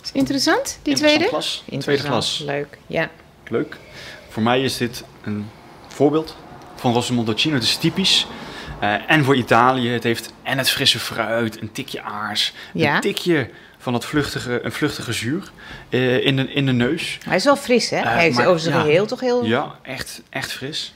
Interessant, die Interessant tweede? glas. Tweede Interessant, glas. leuk, ja. Leuk. Voor mij is dit een voorbeeld van Rosso Montalcino. Het is typisch. En voor Italië. Het heeft en het frisse fruit, een tikje aars, Ja. een tikje van dat vluchtige zuur in de neus. Hij is wel fris, hè? Hij is maar, over zijn ja. geheel toch heel... Ja, echt fris.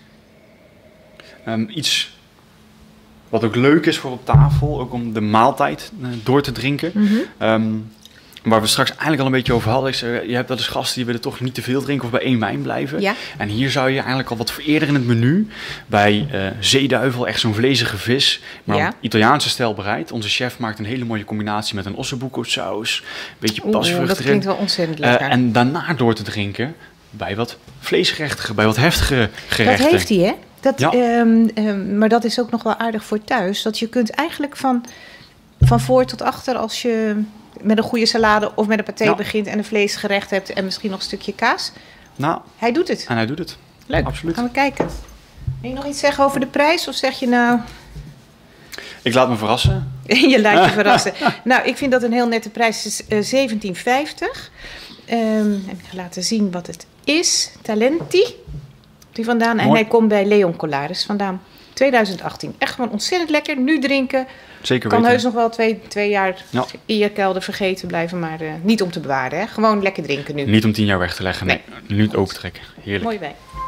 Iets wat ook leuk is voor op tafel, ook om de maaltijd door te drinken. Waar we straks eigenlijk al een beetje over hadden. Ik zei, je hebt wel eens gasten die willen toch niet te veel drinken of bij één wijn blijven. Ja. En hier zou je eigenlijk al wat eerder in het menu bij zeeduivel, echt zo'n vlezige vis, maar Ja. op Italiaanse stijl bereid. Onze chef maakt een hele mooie combinatie met een ossobuco saus, een beetje Oeh, pasvrucht dat erin. klinkt wel ontzettend lekker. En daarna door te drinken bij wat vleesgerechtige, bij wat heftige gerechten. Dat heeft hij, hè? Dat, Ja. Maar dat is ook nog wel aardig voor thuis. Dat je kunt eigenlijk van voor tot achter, als je met een goede salade of met een paté Ja. begint en een vleesgerecht hebt en misschien nog een stukje kaas. Nou, Hij doet het. en hij doet het. Leuk, Absoluut. gaan we kijken. Wil je nog iets zeggen over de prijs? Of zeg je nou, Ik laat me verrassen. je laat je verrassen. Nou, ik vind dat een heel nette prijs. Het is €17,50. En ik ga laten zien wat het is. Talenti. Die vandaan. En Mooi. hij komt bij Leon Colaris vandaan. 2018. Echt gewoon ontzettend lekker. Nu drinken. Zeker Kan weten. heus nog wel twee jaar Ja. in je kelder vergeten blijven. Maar niet om te bewaren. Hè? Gewoon lekker drinken nu. Niet om 10 jaar weg te leggen. Nee, nu open trekken. Heerlijk. Mooi wijn.